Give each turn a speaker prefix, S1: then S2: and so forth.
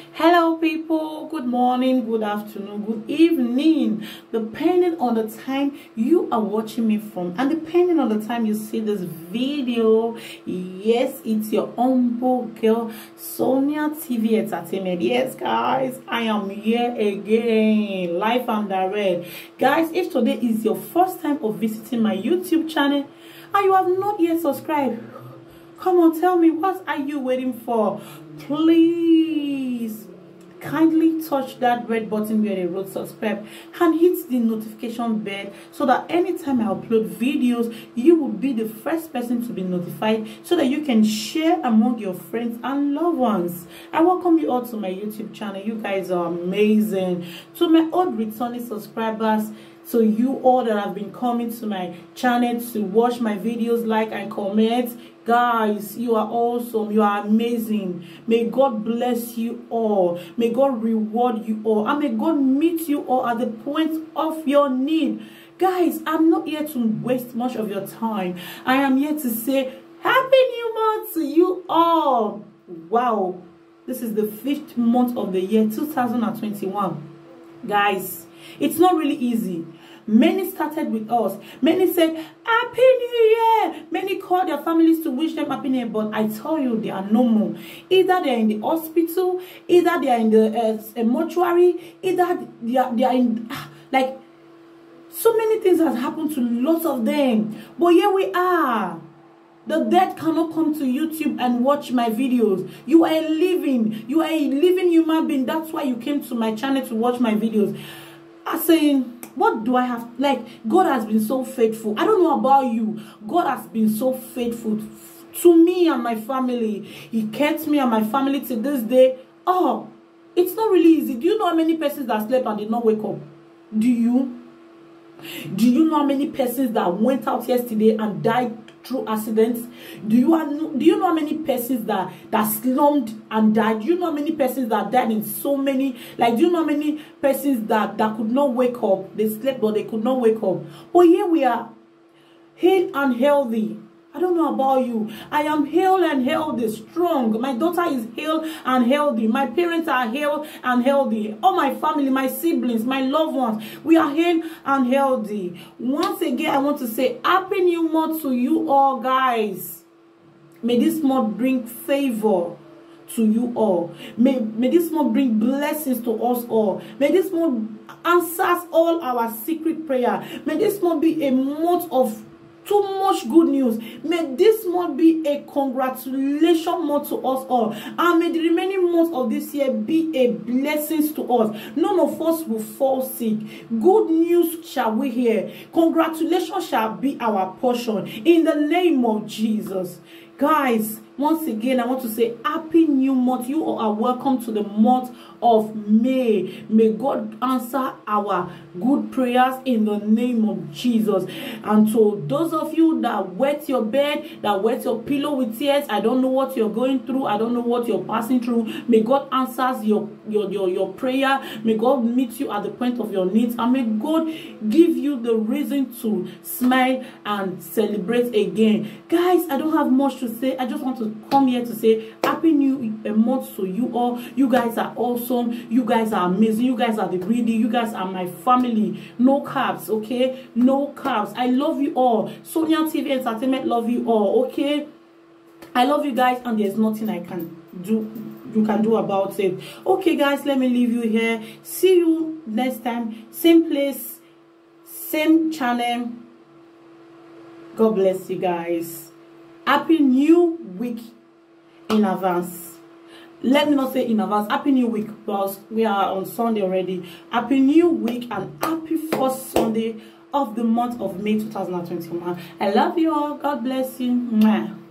S1: Hello people, good morning, good afternoon, good evening, depending on the time you are watching me from and depending on the time you see this video. Yes, it's your humble girl Sonia TV Entertainment. Yes guys, I am here again, live and direct. Guys, if today is your first time of visiting my YouTube channel and you have not yet subscribed, come on, tell me, what are you waiting for? Please kindly touch that red button where they wrote subscribe and hit the notification bell so that anytime I upload videos, you will be the first person to be notified so that you can share among your friends and loved ones. I welcome you all to my YouTube channel. You guys are amazing. To my old returning subscribers, so you all that have been coming to my channel to watch my videos, like and comment, guys, you are awesome, you are amazing. May God bless you all, may God reward you all, and may God meet you all at the point of your need. Guys, I'm not here to waste much of your time. I am here to say happy new month to you all. Wow, this is the 5th month of the year 2021. Guys, it's not really easy. Many started with us. Many said, Happy New Year. Many called their families to wish them Happy New Year. But I tell you, they are no more. Either they are in the hospital, either they are in the mortuary, either they are in, like, so many things have happened to lots of them. But here we are. The dead cannot come to YouTube and watch my videos. You are a living human being. That's why you came to my channel to watch my videos. I'm saying, what do I have? Like, God has been so faithful. I don't know about you. God has been so faithful to me and my family. He kept me and my family to this day. Oh, it's not really easy. Do you know how many persons that slept and did not wake up? Do you? Do you know how many persons that went out yesterday and died through accidents? Do you know how many persons that slumped and died? Do you know how many persons that died in so many, like, do you know how many persons that could not wake up? They slept but they could not wake up. But here we are, hale and healthy. I don't know about you. I am hale and healthy, strong. My daughter is hale and healthy. My parents are hale and healthy. All my family, my siblings, my loved ones, we are hale and healthy. Once again, I want to say Happy New Month to you all, guys. May this month bring favor to you all. May this month bring blessings to us all. May this month answers all our secret prayer. May this month be a month of too much good news. May this month be a congratulation month to us all. And may the remaining months of this year be a blessing to us. None of us will fall sick. Good news shall we hear. Congratulations shall be our portion. In the name of Jesus. Guys, once again, I want to say Happy New Month. You all are welcome to the month of May. May God answer our good prayers in the name of Jesus. And to those of you that wet your bed, that wet your pillow with tears, I don't know what you're going through, I don't know what you're passing through. May God answer your prayer. May God meet you at the point of your needs, and may God give you the reason to smile and celebrate again. Guys, I don't have much to say. I just want to come here to say Happy New Month to you all. You guys are awesome. You guys are amazing. You guys are the greedy. You guys are my family. No carbs, okay? No carbs. I love you all. Sonia TV Entertainment love you all, okay? I love you guys, and there's nothing I can do. You can do about it. Okay, guys, let me leave you here. See you next time. Same place, same channel. God bless you guys. Happy New Week in advance. Let me not say in advance. Happy New Week, because we are on Sunday already. Happy New Week and happy first Sunday of the month of May 2021. I love you all. God bless you. Mwah.